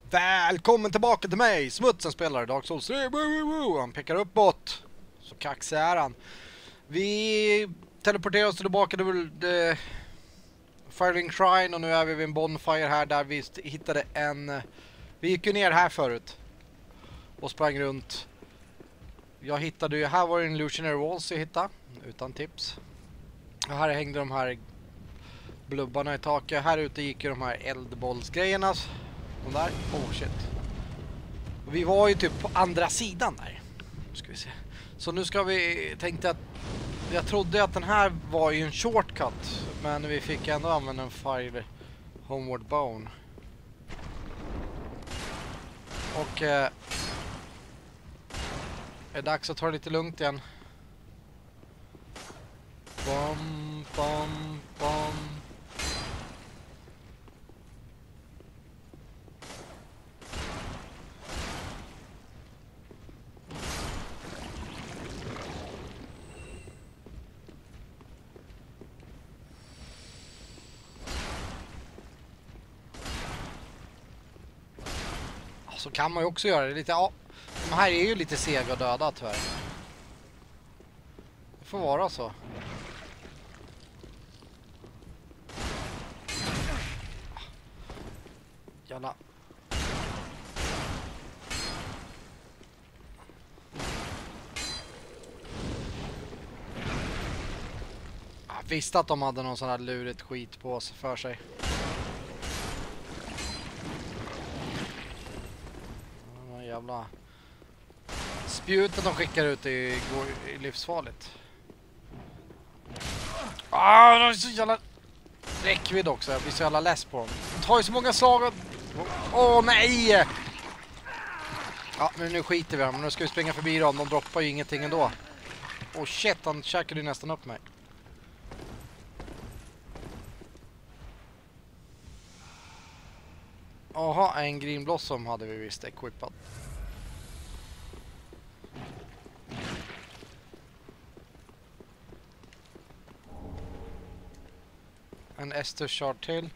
Välkommen tillbaka till mig, Smutsen spelare, Dark Souls 3. Han pekar uppåt. Så kaxig är han. Vi teleporterar oss tillbaka till Firelink Shrine och nu är vi vid en bonfire här där vi hittade en... Vi gick ju ner här förut och sprang runt. Jag hittade ju, här var det en illusionary walls jag hittade, utan tips. Och här hängde de här blubbarna i taket. Här ute gick ju de här eldbollsgrejerna. De där, oh shit. Och vi var ju typ på andra sidan där. Ska vi se. Så nu ska vi, tänkte att jag trodde att den här var ju en shortcut, men vi fick ändå använda en fire homeward bone. Och är dags att ta det lite lugnt igen. Bom, bom, bom. Så kan man ju också göra det lite. Ja, de här är ju lite sega och döda tyvärr. Det får vara så. Jävla. Jag visste att de hade någon sån här lurigt skit på sig för sig. Jävla spjutet de skickar ut är livsfarligt. De är så jävla räckvidd också. Jag blir så jävla less på dem. De tar ju så många slag. Åh nej! Ja, men nu skiter vi dem. Nu ska vi springa förbi dem. De droppar ju ingenting ändå. Åh shit, han käkade ju nästan upp mig. Jaha, en green blossom hade vi visst equippat. En Ester shard till.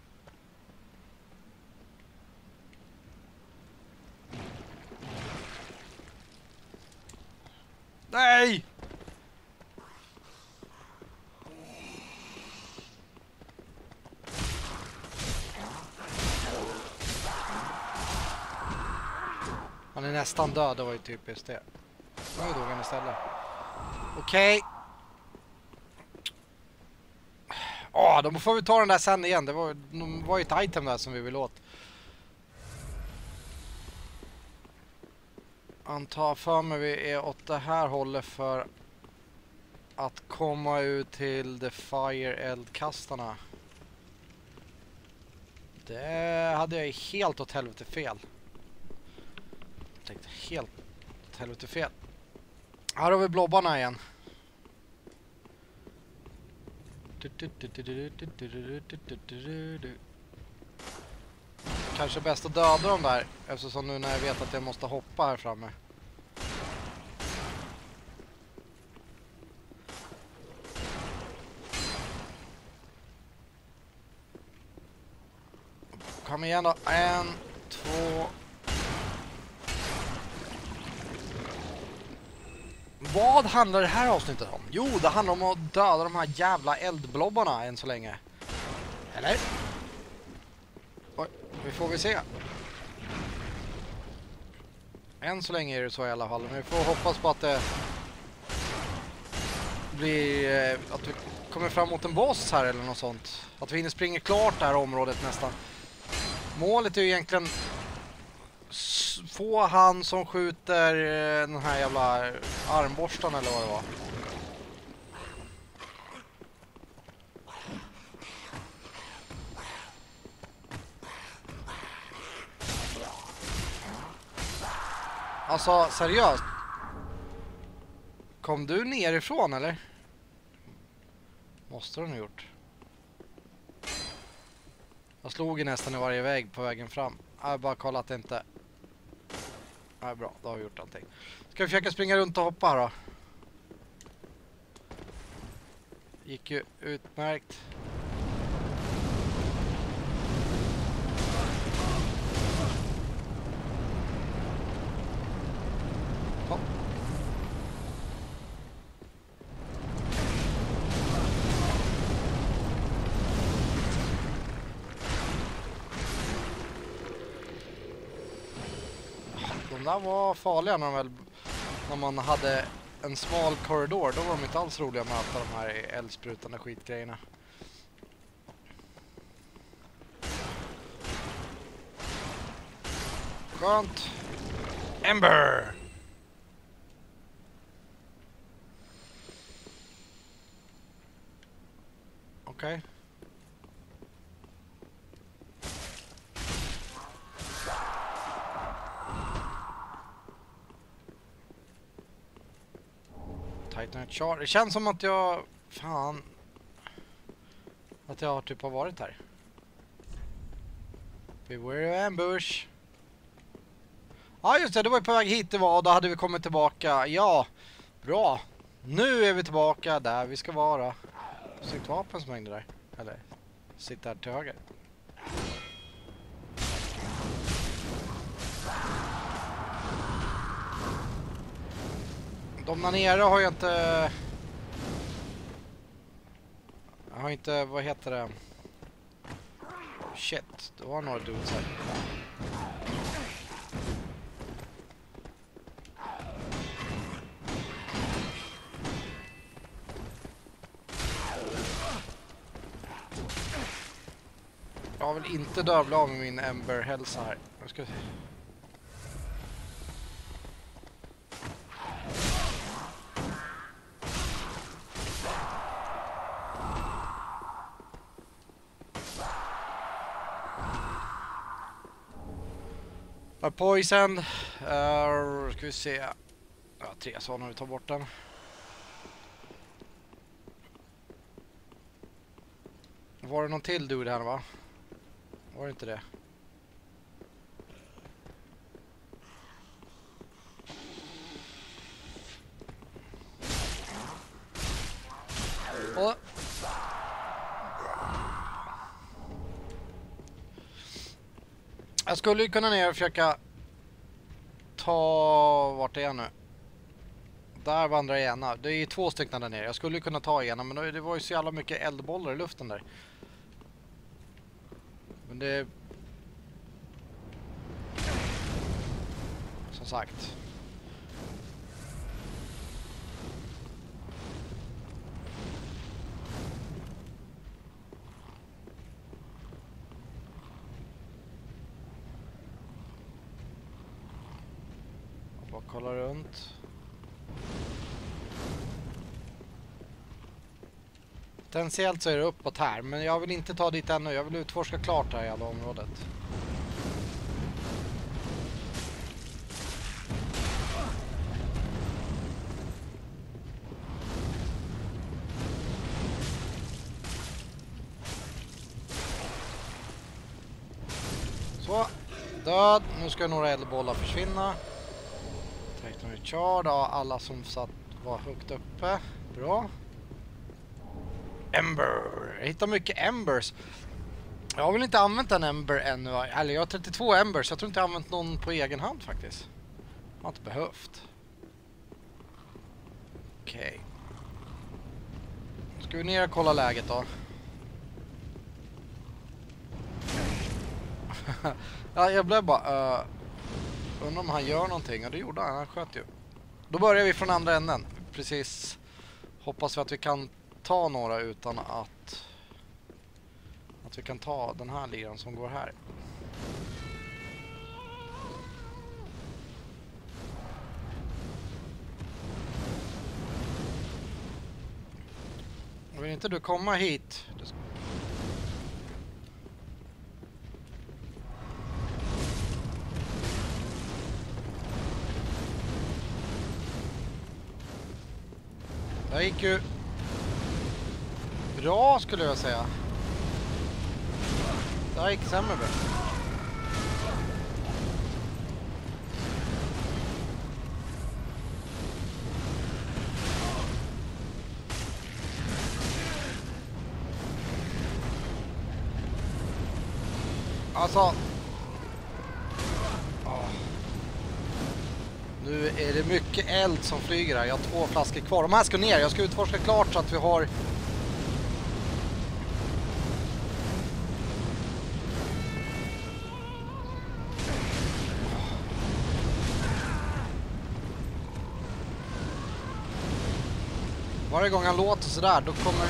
Nej! Han är nästan död, det var ju typiskt det. Nu dog han istället. Okej. Då får vi ta den där sen igen. Det var ju ett item där som vi vill åt. Antar för mig vi är åt det här hållet för att komma ut till the fire eldkastarna. Det hade jag helt åt helvete fel. Jag tänkte helt åt helvete fel. Här har vi blobbarna igen. Kanske bäst att döda dem där, eftersom nu när jag vet att jag måste hoppa här framme. Kom igen då. 1, 2. Vad handlar det här avsnittet om? Jo, det handlar om att döda de här jävla eldblobbarna än så länge. Eller? Oj, vi får se. Än så länge är det så i alla fall. Men vi får hoppas på att det blir... att vi kommer fram mot en boss här eller något sånt. Att vi hinner springa klart det här området nästan. Målet är ju egentligen... få han som skjuter den här jävla armborstan eller vad det var. Alltså, seriöst. Kom du nerifrån eller? Måste du ha gjort. Jag slog ju nästan i varje väg på vägen fram. Jag har bara kollat att det inte... Ja, bra, då har vi gjort allting. Ska vi försöka springa runt och hoppa här då? Gick ju utmärkt. De där var farliga när man hade en smal korridor. Då var de inte alls roliga att möta de här eldsprutande skitgrejerna. Skönt. Ember! Okej. Titan Char. Det känns som att jag... Fan. Att jag typ har varit här. Beware ambush. Ja just det, det var ju på väg hit det var och då hade vi kommit tillbaka. Ja, bra. Nu är vi tillbaka där vi ska vara. Snyggt vapen som hängde där. Eller, sitter här till höger. De där nere har jag inte... Jag har inte, vad heter det? Shit, det var några dudes här. Jag vill inte dövla av med min Ember-hälsa här. Jag ska... Poison. Ska vi se. Ja, 3 så när vi tar bort den. Var det någon till dude här va? Var det inte det? Och... Jag skulle ju kunna ner och försöka ta... Vart är jag nu? Där vandrar ena. Det är 2 stycken där nere. Jag skulle ju kunna ta ena men det var ju så jävla mycket eldbollar i luften där. Men det... Som sagt. Jag bara kollar runt. Potentiellt så är det uppåt här, men jag vill inte ta dit ännu. Jag vill utforska klart här i alla området. Så, död. Nu ska några eldbollar försvinna. Titan Char, alla som var högt uppe. Bra. Ember. Jag hittar mycket embers. Jag har väl inte använt en ember ännu. Eller jag har 32 embers. Jag tror inte jag har använt någon på egen hand faktiskt. Jag har inte behövt. Okej. Ska vi ner och kolla läget då? Ja, jag blev bara... undrar om han gör någonting. Ja, det gjorde han. Han sköt ju. Då börjar vi från andra änden. Precis. Hoppas vi att vi kan ta några utan att vi kan ta den här liran som går här. Vill inte du komma hit? Det gick ju bra skulle jag säga. Det här gick sämre bra. Alltså. Nu är det mycket eld som flyger här. Jag har 2 flaskor kvar. De här ska ner. Jag ska utforska klart så att vi har... Varje gång han låter sådär, då kommer...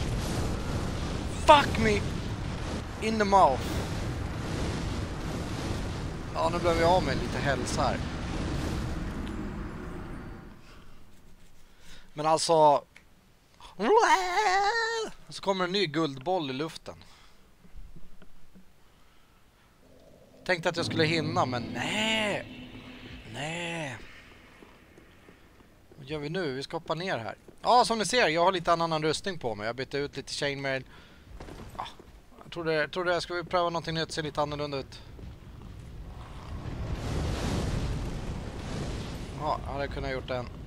Fuck me! In the mouth. Ja, nu blev jag av med lite hälsa här. Men alltså... Så kommer en ny guldboll i luften. Tänkte att jag skulle hinna, men nej. Nej. Vad gör vi nu? Vi ska hoppa ner här. Ja, som ni ser, jag har lite annan rustning på mig. Jag bytte ut lite chainmail. Ja, jag trodde jag skulle pröva någonting nytt, se lite annorlunda ut. Ja, jag hade kunnat gjort en.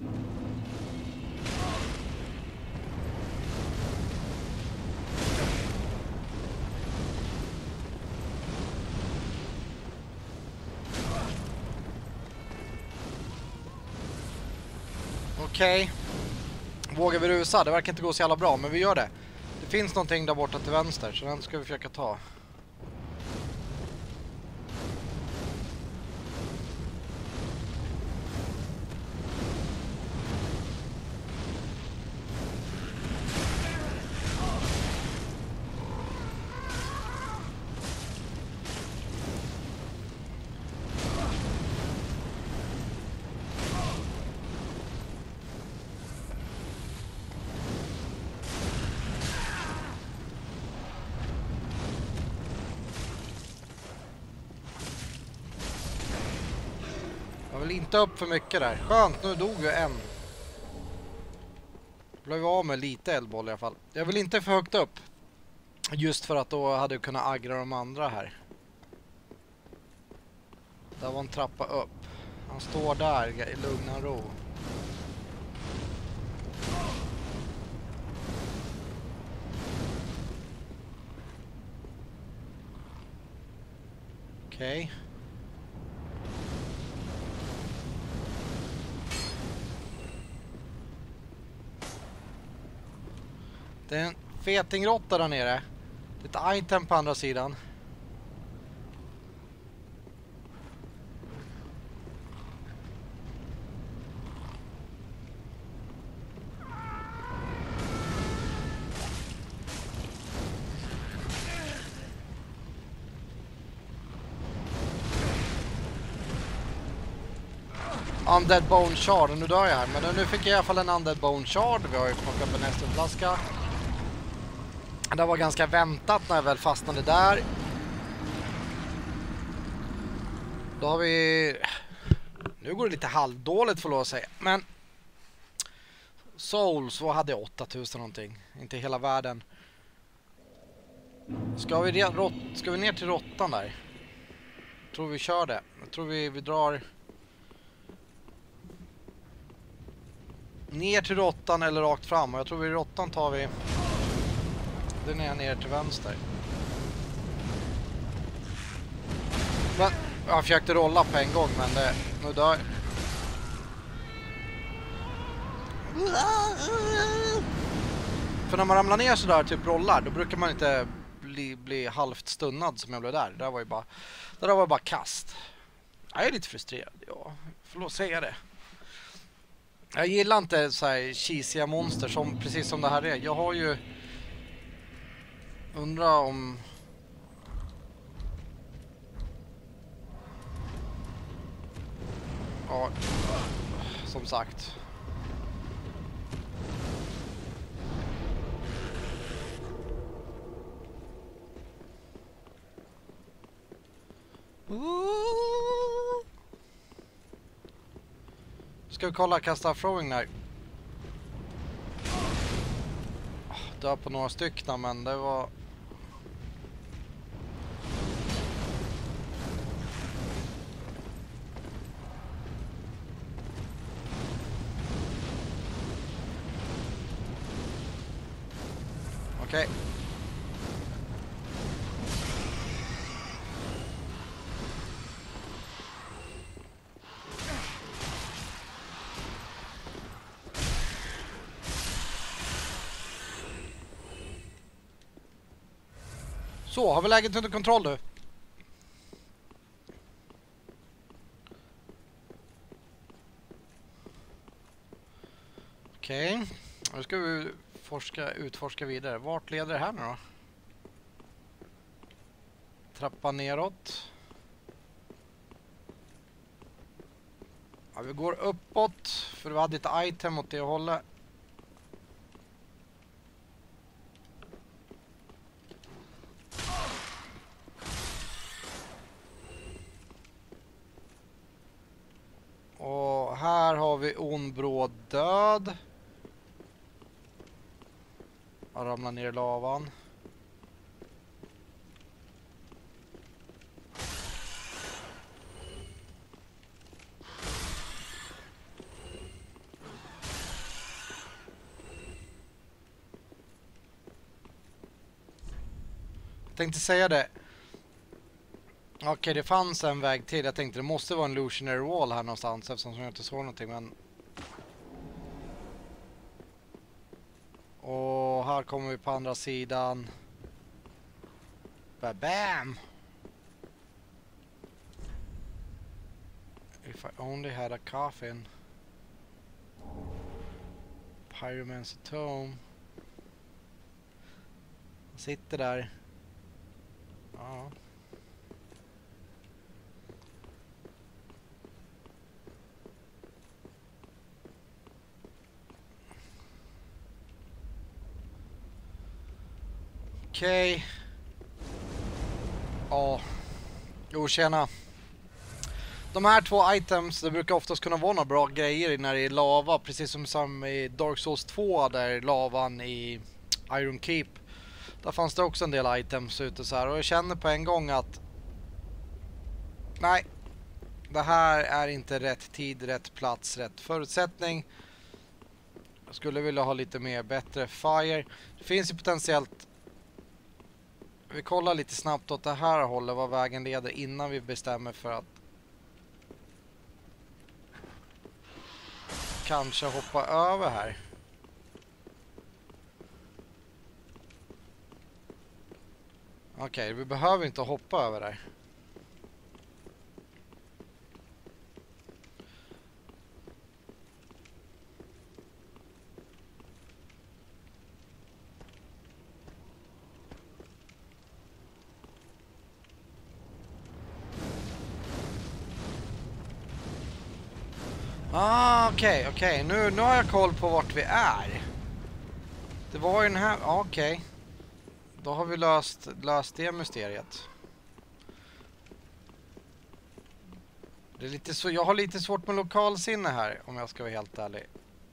Okej. Vågar vi rusa? Det verkar inte gå så jävla bra, men vi gör det. Det finns någonting där borta till vänster, så den ska vi försöka ta. Jag vill inte upp för mycket där. Skönt, nu dog ju en. Blev av med lite eldboll i alla fall. Jag vill inte för högt upp. Just för att då hade jag kunnat aggra de andra här. Där var en trappa upp. Han står där i lugn och ro. Okej. Det är en fetingrotta där nere. Det är ett item på andra sidan. Undead Bone Shard, och nu dör jag här. Men nu fick jag i alla fall en Undead Bone Shard. Vi har ju plockat upp en Estelflaska. Det var ganska väntat när jag väl fastnade där. Då har vi... Nu går det lite halvdåligt, får jag säga. Men... Souls, vad hade jag? 8000 någonting. Inte hela världen. Ska vi ner till råttan där? Jag tror vi kör det. Jag tror vi drar... Ner till råttan eller rakt fram. Och jag tror vi i råttan tar vi... Den är ner till vänster. Men jag försökte rolla på en gång, men det... Nu dör... För när man ramlar ner så där, typ rollar, då brukar man inte bli halvt stunnad som jag blev där. Det där var ju bara kast. Jag är lite frustrerad, ja. Får lov att säga det. Jag gillar inte så här cheesiga monster som precis som det här är. Jag har ju... Undrar om... Ja, som sagt. Ska vi kolla kasta throwing där. Dör på några stycken, men det var... Okej. Så, har vi läget under kontroll nu? Okej. Nu ska vi utforska vidare. Vart leder det här nu då? Trappa neråt. Ja, vi går uppåt. För vi hade ett item åt det hållet. Och här har vi Onbråd död. Han ramlar ner i lavan. Jag tänkte säga det. Okej, det fanns en väg till. Jag tänkte det måste vara en illusionary wall här någonstans eftersom jag inte såg någonting, men... Och här kommer vi på andra sidan. Bam! If I only had a coffin. Pyromancer Tome. Han sitter där. Ja. Okej. Ja. Jo, tjena. De här två items, det brukar oftast kunna vara några bra grejer när det är lava. Precis som i Dark Souls 2 där lavan i Iron Keep. Där fanns det också en del items ute så här. Och jag känner på en gång att... Nej. Det här är inte rätt tid, rätt plats, rätt förutsättning. Jag skulle vilja ha lite mer bättre fire. Det finns ju potentiellt... Vi kollar lite snabbt åt det här hållet vad vägen leder innan vi bestämmer för att kanske hoppa över här. Okej, vi behöver inte hoppa över där. Okej. Nu har jag koll på vart vi är. Det var ju den här... Okej. Då har vi löst det mysteriet. Det är lite så, jag har lite svårt med lokalsinne här, om jag ska vara helt ärlig.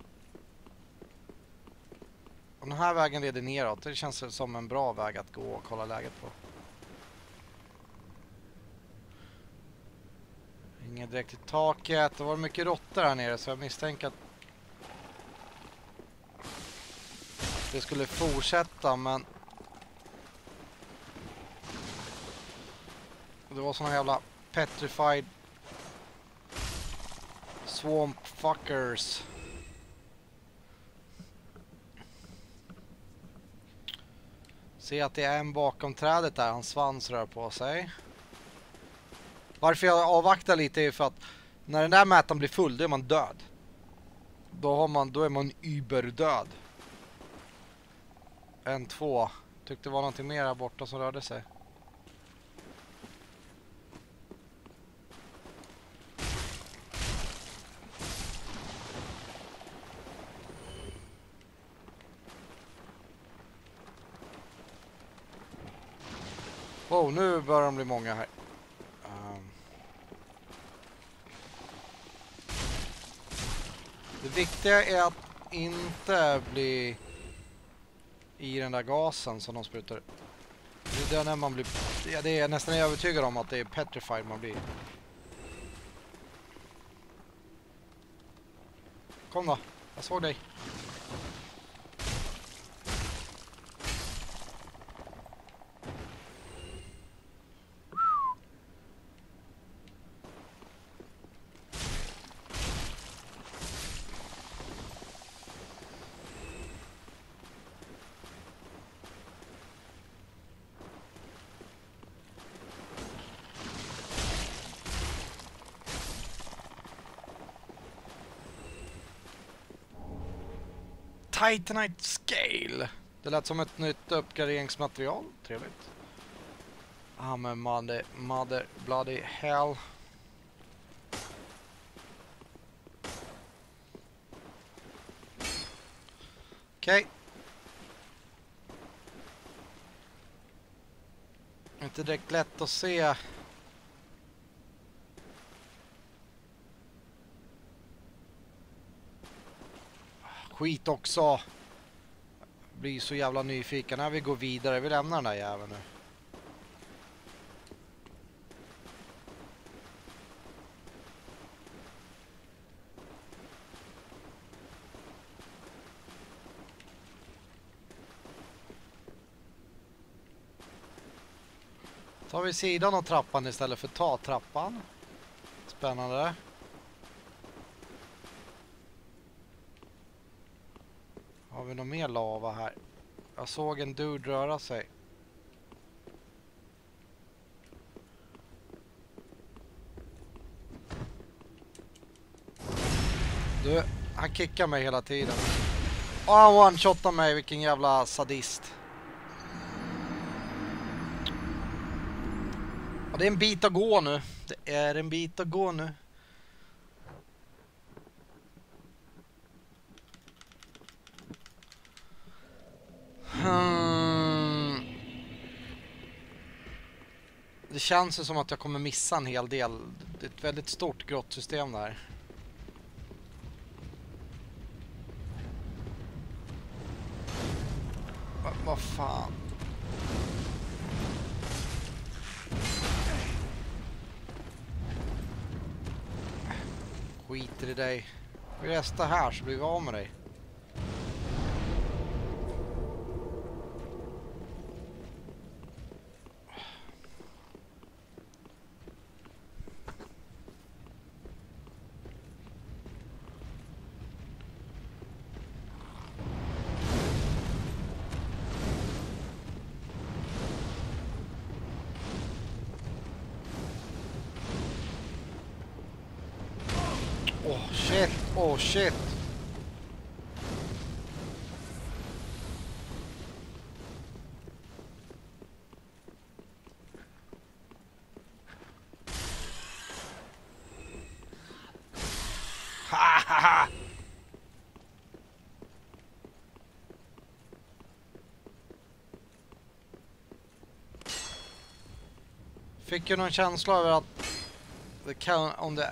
Och den här vägen leder neråt. Det känns som en bra väg att gå och kolla läget på. Inget direkt i taket. Det var mycket råttor här nere så jag misstänker att det skulle fortsätta, men det var såna jävla petrified swamp fuckers. Se att det är en bakom trädet där. Hans svans rör på sig. Varför jag avvaktar lite är för att när den där mätaren blir full, då är man död. Då är man überdöd. 1, 2. Tyckte det var någonting mer här borta som rörde sig. Oh, nu börjar de bli många här. Det viktiga är att inte bli i den där gasen som de sprutar. Det är när man blir... Ja, det är nästan övertygad om att det är petrified man blir. Kom då, jag såg dig. Titanite Scale. Det lät som ett nytt uppgraderingsmaterial. Trevligt. Men mother bloody hell. Okej. Inte direkt lätt att se. Skit också. Blir så jävla nyfiken när vi går vidare. Vi lämnar den där jäveln nu. Tar vi sidan av trappan istället för ta trappan. Spännande. Har vi någon mer lava här? Jag såg en dude röra sig. Du, han kickar mig hela tiden. Han one-shotar mig, vilken jävla sadist. Ja, det är en bit att gå nu. Det är en bit att gå nu. Det känns ju som att jag kommer missa en hel del. Det är ett väldigt stort grottsystem där. Vad fan? Skiter i dig. Vi restar här så blir vi av med dig. Oh shit, oh shit. Ha ha ha. Fick ju någon känsla över att det kan om det.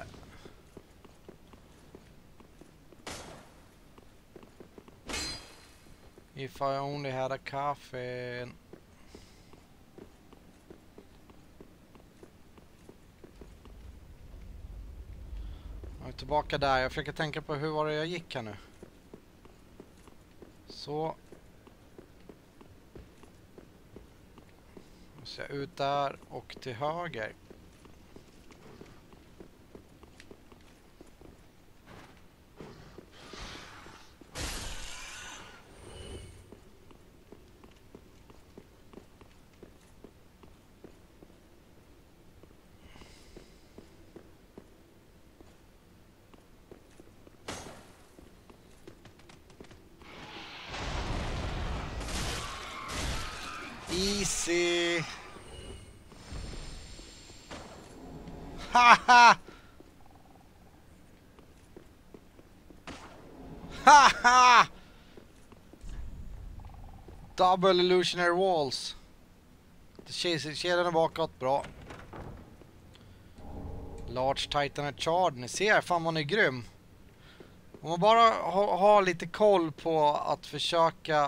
If I only had a coffee. Jag är tillbaka där. Jag försöker tänka på hur var det jag gick här nu. Så. Så jag ut där och till höger. Easy. Haha. Haha. Double illusionary walls. Kedjan är bakåt, bra. Large Titan Charge, ni ser, fan man är grym. Om man bara har lite koll på att försöka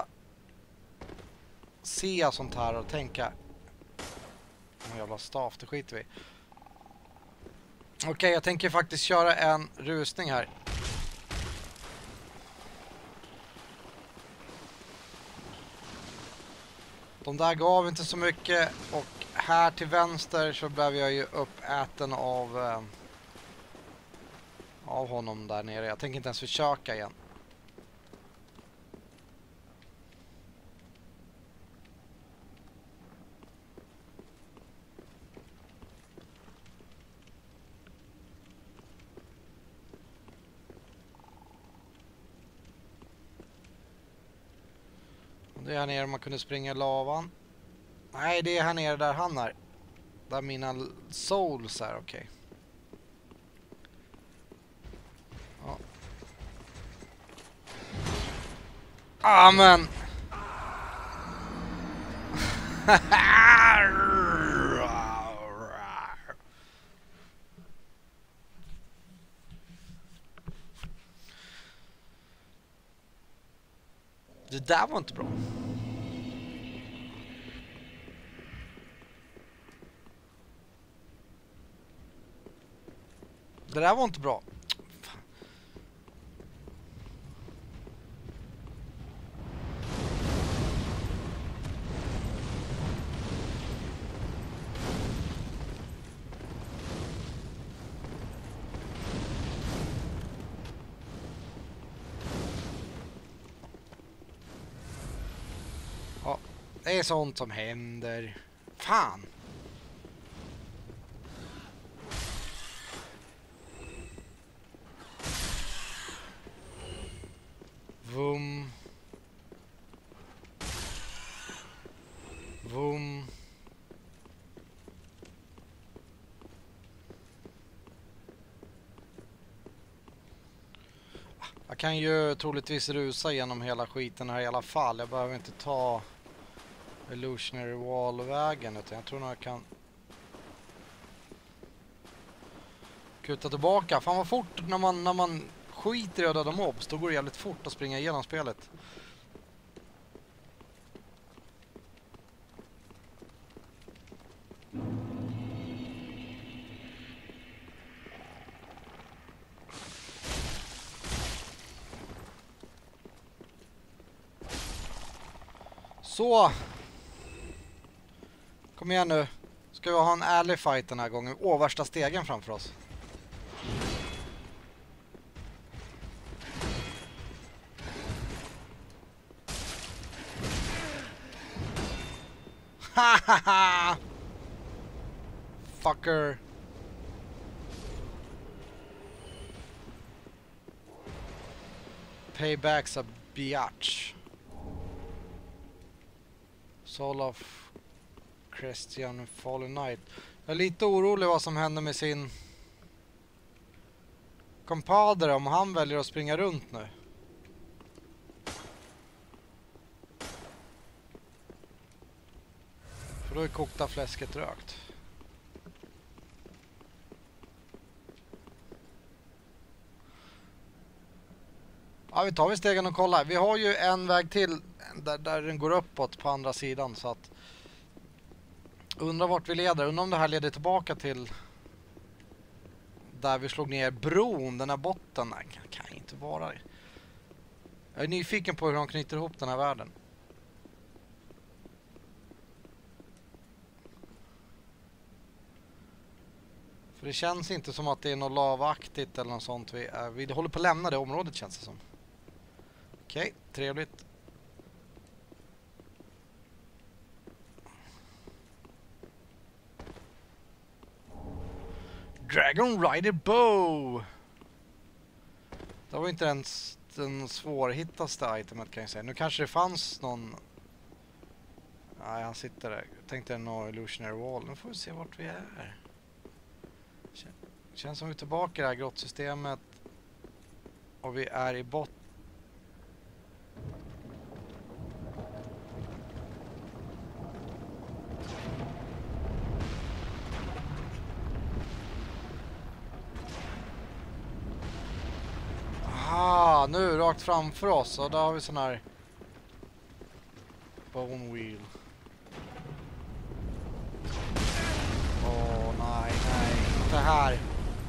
se sånt här och tänka. En jävla staff, det skiter vi. Okej, jag tänker faktiskt köra en rusning här. De där gav inte så mycket och här till vänster så blev jag ju uppäten av honom där nere. Jag tänker inte ens försöka igen. Det är här nere man kunde springa i lavan. Nej, det är här nere där han är. Där mina souls är, okej. Ja. Amen! Det där var inte bra. Det där var inte bra. Ja, det är sånt som händer. Fan. Vum. Vum. Jag kan ju troligtvis rusa genom hela skiten här i alla fall. Jag behöver inte ta Illusionary Wall-vägen, utan jag tror nog jag kan kuta tillbaka. Fan vad fort när man skiter i att döda mobs, då går det jävligt fort att springa igenom spelet. Så. Kom igen nu. Ska vi ha en ärlig fight den här gången. Åh, värsta stegen framför oss. Hahaha! Fucker. Payback's a biatch. Soul of Christian Fallen Knight. Jag är lite orolig vad som händer med sin kompadre om han väljer att springa runt nu. För då är kokta fläsket rökt. Ja, vi tar stegen och kollar. Vi har ju en väg till där den går uppåt på andra sidan, så att undrar vart vi leder. Undrar om det här leder tillbaka till där vi slog ner bron, den här botten. Nej, kan inte vara det. Jag är nyfiken på hur de knyter ihop den här världen. För det känns inte som att det är något lavaktigt eller något sånt. Vi håller på att lämna det området, känns det som. Okej, trevligt. Dragon Rider Bow! Det var inte ens den svårhittaste itemet, kan jag säga. Nu kanske det fanns någon... Nej, han sitter där. Jag tänkte no Illusionary Wall. Nu får vi se vart vi är. Känns som vi är tillbaka i det här grottsystemet. Och vi är i botten. Aha, nu rakt framför oss. Och där har vi sån här bone wheel. Åh, nej, inte här.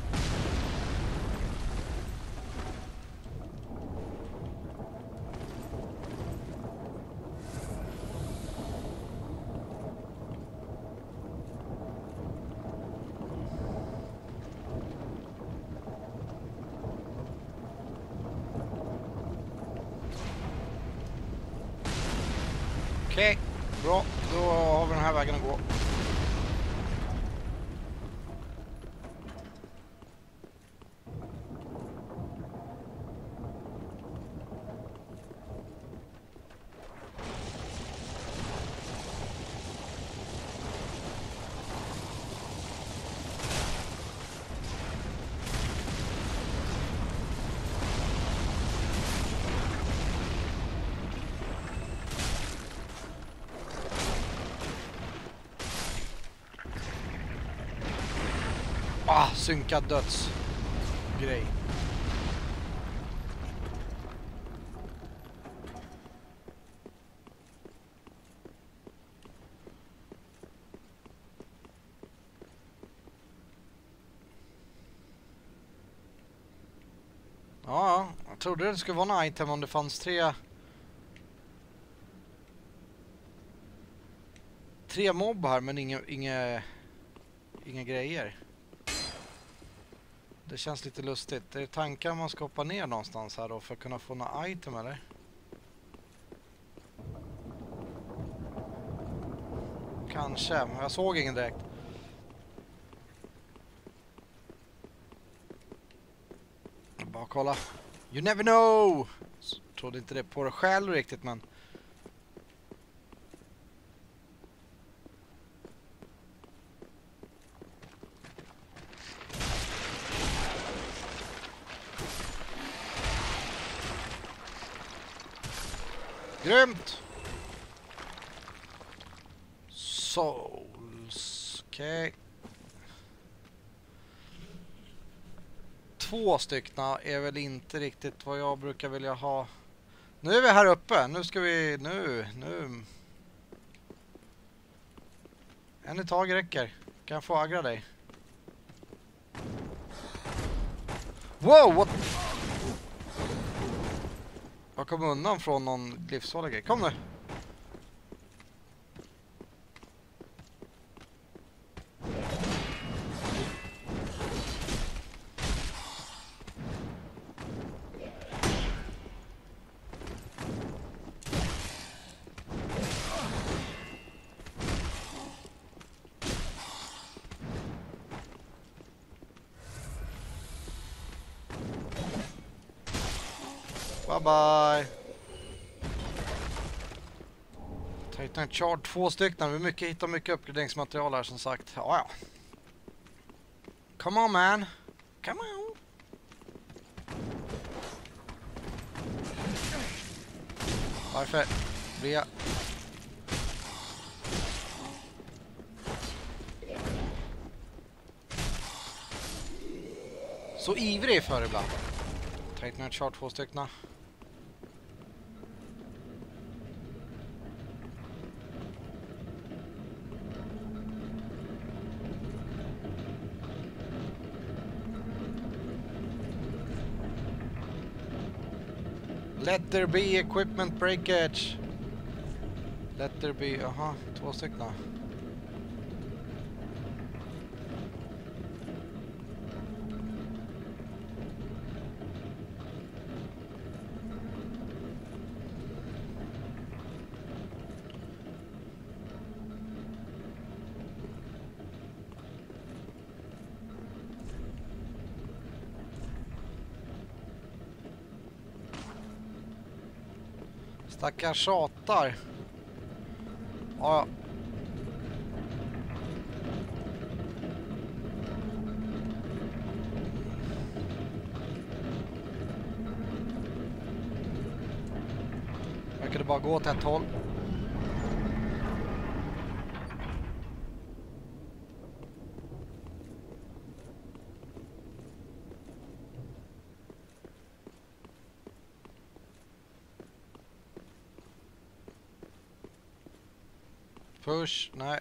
Okej, bra. Då har vi den här vägen att gå. synkad dödsgrej. Ja, jag trodde det skulle vara en item om det fanns tre mobb här, men inga grejer. Det känns lite lustigt. Är det tankar man ska hoppa ner någonstans här då för att kunna få några item eller? Kanske, men jag såg ingen direkt. Bara kolla. You never know! Trodde inte det på det själv riktigt, men... Grymt! Souls. Okej. 2 styckna är väl inte riktigt vad jag brukar vilja ha. Nu är vi här uppe. Nu ska vi... Nu. En i tag räcker. Kan jag få aggra dig? Wow, what? Jag kom undan från någon livsfarlig grej. Kom nu. Bye bye. Titan Chart 2 stycken. Vi hittar mycket uppgraderingsmaterial här som sagt. Ja. Come on man. Come on. Varför blir jag... så ivrig för ibland. Titan Chart 2 stycken. Let there be equipment breakage. Let there be, aha, 2 stycken. Stackars tjatar. Ja. Verkar det bara gå åt ett håll. Push, nej.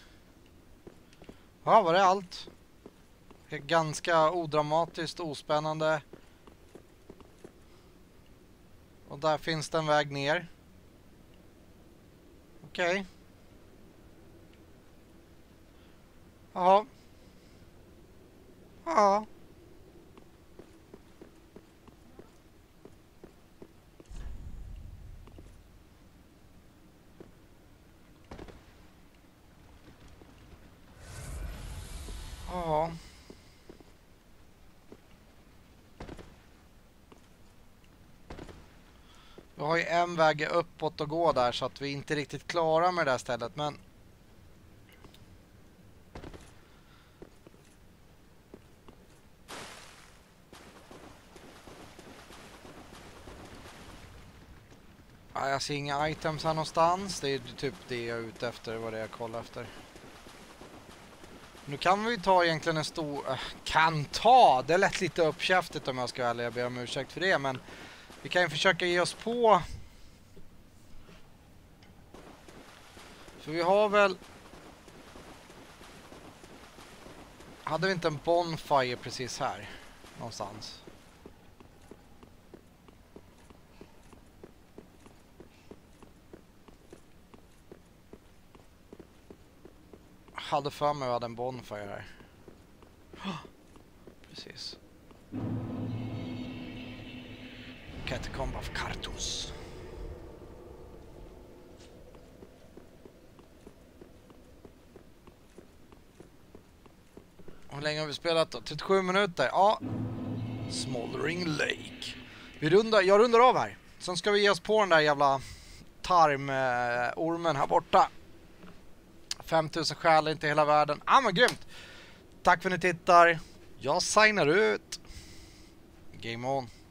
Ja, var det allt? Det är ganska odramatiskt, ospännande. Och där finns det en väg ner. Okej. Jaha. Ja. Ja. Vi har ju en väg uppåt att gå där så att vi inte riktigt klarar med det här stället, men ja, jag ser inga items här någonstans. Det är typ det jag är ute efter, vad det är jag kollar efter. Nu kan vi ta egentligen en stor... kan ta! Det lät lite uppkäftigt om jag ska ärlig. Jag ber om ursäkt för det, men vi kan ju försöka ge oss på... För vi har väl... Hade vi inte en bonfire precis här? Någonstans. Hade för mig att vi hade en bonfire här. Precis. Catacomb of Karthus. Hur länge har vi spelat då? 37 minuter. Ja. Smoldering Lake. Jag rundar av här. Sen ska vi ge oss på den där jävla tarmormen här borta. 5000 själ, inte hela världen. Men grymt. Tack för att ni tittar. Jag signar ut. Game on.